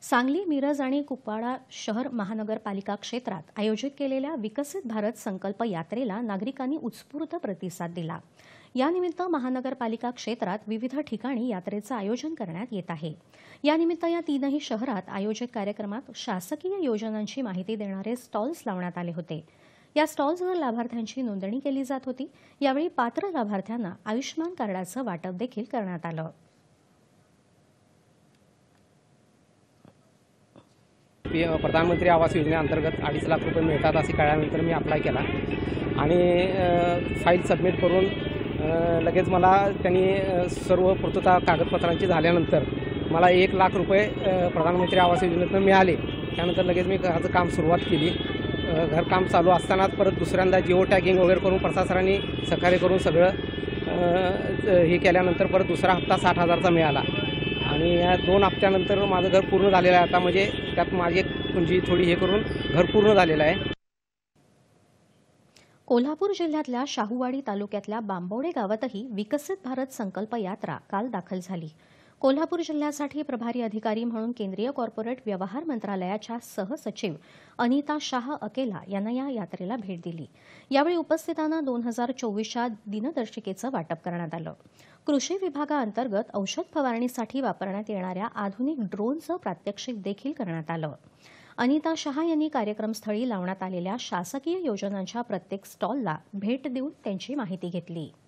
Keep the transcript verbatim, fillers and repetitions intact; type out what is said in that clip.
सांगली, मिरज आणि कुपवाडा शहर महानगरपालिका क्षेत्रात आयोजित केलेल्या विकसित भारत संकल्प यात्रेला नागरिकांनी उत्स्फूर्त प्रतिसाद दिला। यानिमित्त महानगरपालिका क्षेत्रात विविध ठिकाणी यात्रेचं आयोजन करण्यात येत आहे। यानिमित्त या तीनही शहरात आयोजित कार्यक्रमात शासकीय योजनांची माहिती देणारे स्टॉल्स लावण्यात आले होते। या स्टॉल्सवर लाभार्थ्यांची नोंदणी केली जात होती। यावेळी पात्र लाभार्थ्यांना आयुष्मान कार्डाचं वाटप देखील करण्यात आलं। प्रधानमंत्री आवास योजनेअंतर्गत अडीच लाख रुपये मिळतात असे कळल्यानंतर मी अप्लाय केला आणि फाईल सबमिट करून लगेच मला त्यांनी सर्व पूर्तता कागदपत्रांची झाल्यानंतर मला एक लाख रुपये प्रधानमंत्री आवास योजनेतून मिळाले। त्यानंतर लगेच मी घराचं काम सुरुवात केली। घरकाम चालू असतानाच परत दुसऱ्यांदा जिओ टॅगिंग वगैरे करून प्रशासनाने सहकार्य करून सगळं हे केल्यानंतर परत दुसरा हप्ता साठ हजारचा मिळाला आणि या दोन हप्त्यानंतर माझं घर पूर्ण झालेलं आहे। आता म्हणजे त्यात माझी पुंजी थोडी हे करून घर पूर्ण झालेलं आहे। कोल्हापूर जिल्ह्यातल्या शाहूवाडी तालुक्यातल्या बांबवडे गावातही विकसित भारत संकल्प यात्रा काल दाखल झाली। कोल्हापूर जिल्ह्यासाठी प्रभारी अधिकारी म्हणून केंद्रीय कॉर्पोरेट व्यवहार मंत्रालयाच्या सहसचिव अनिता शाह अकेला यांना या यात्रेला भेट दिली। यावेळी उपस्थितांना दोन हजार चोवीसच्या दिनदर्शिकेचं वाटप करण्यात आलं। कृषी विभागाअंतर्गत औषध फवारणीसाठी वापरण्यात येणाऱ्या आधुनिक ड्रोनचं प्रात्यक्षिक देखील करण्यात आलं। अनिता शहा यांनी कार्यक्रमस्थळी लावण्यात आलेल्या शासकीय योजनांच्या प्रत्येक स्टॉलला भेट देऊन त्यांची माहिती घेतली।